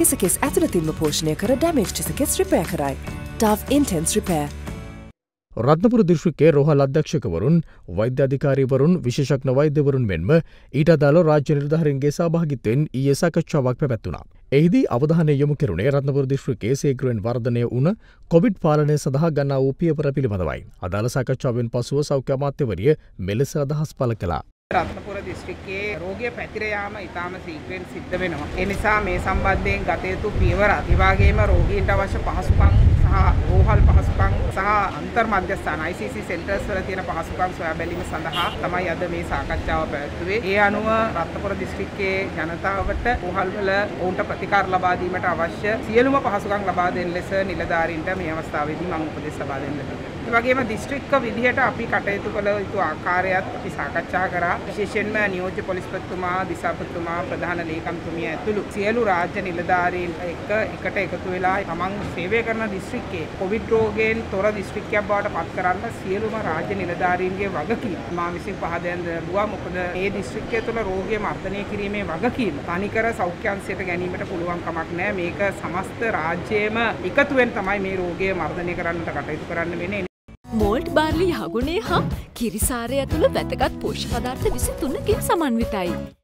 Tisakis ඇතුළතින්ම පෝෂණය කර damage tisakis repair කරයි. Dove Intense Repair. රත්නපුර දිස්ත්‍රික්කයේ රෝහල් අධ්‍යක්ෂකවරුන් වෛද්‍ය අධිකාරීවරුන් විශේෂඥ වෛද්‍යවරුන් මෙන්ම ඊට අදාළ රාජ්‍ය නිලධාරීන්ගේ සහභාගීත්වයෙන් ඊයේ සාකච්ඡාවක් පැවැත්වුණා. එහිදී අවධානය යොමු කෙරුණේ රත්නපුර දිස්ත්‍රික්කයේ සීඝ්‍රයෙන් වර්ධනය වුණ කොවිඩ් පාලනය සඳහා ගන්නා වූ පියවර පිළිබඳවයි. අදාළ සාකච්ඡාවෙන් පසුව සෞඛ්‍ය අමාත්‍යවරිය මෙලෙස අදහස් පළ කළා. රත්නපුර දිස්ත්‍රික්කයේ රෝගය පැතිර යාම ඉතාම ශීඝ්‍රයෙන් සිද්ධ වෙනවා. ඒ නිසා මේ සම්බන්ධයෙන් ගත යුතු පියවර ඒ වගේම රෝගීන්ට අවශ්‍ය පහසුකම් සහ රෝහල් පහසුකම් සහ අන්තර් මධ්‍යස්ථාන ICC සෙන්ටර්ස් වල තියෙන පහසුකම් සොයා බැලීම සඳහා තමයි අද මේ සාකච්ඡාව පැවැත්වුවේ. ඒ අනුව රත්නපුර දිස්ත්‍රික්කයේ ජනතාවට රෝහල් වල ඔවුන්ට ප්‍රතිකාර ලබා දීමට අවශ්‍ය සියලුම පහසුකම් ලබා දෙන ලෙස නිලධාරීන්ට මේ අවස්ථාවේදී මම උපදෙස් ලබා දෙන්න ලැබුණා. ඒ වගේම දිස්ත්‍රික්ක විදිහට අපි කටයුතු කළ යුතු ආකාරයත් අපි සාකච්ඡා කරා. විශේෂයෙන්ම නියෝජ්‍ය පොලිස්පතිතුමා, දිසාපතිතුමා, ප්‍රධාන ලේකම්තුමිය ඇතුළු සියලු රාජ්‍ය නිලධාරීන් එකට එකතු වෙලා තමන් සේවය කරන දිස්ත්‍රික්කයේ කොවිඩ් රෝගයෙන් තොර දිස්ත්‍රික්කයක් බවට පත් කරන්න සියලුම රාජ්‍ය නිලධාරීන්ගේ වගකීම මා විසින් පහදා දුවා. මොකද මේ දිස්ත්‍රික්කය තුළ රෝගය මර්ධනය කිරීමේ වගකීම තනිකර සෞඛ්‍ය අංශයට ගැනීමට පුළුවන් කමක් නැහැ. මේක සමස්ත රාජ්‍යයේම එකතුවෙන් තමයි මේ රෝගය මර්ධනය කරන්නට කටයුතු කරන්න වෙන්නේ. මෝල්ට් බාර්ලි යහගුණේ හා කිරිසාරය ඇතුළු වැදගත් පෝෂක පදාර්ථ 23කින් සමන්විතයි.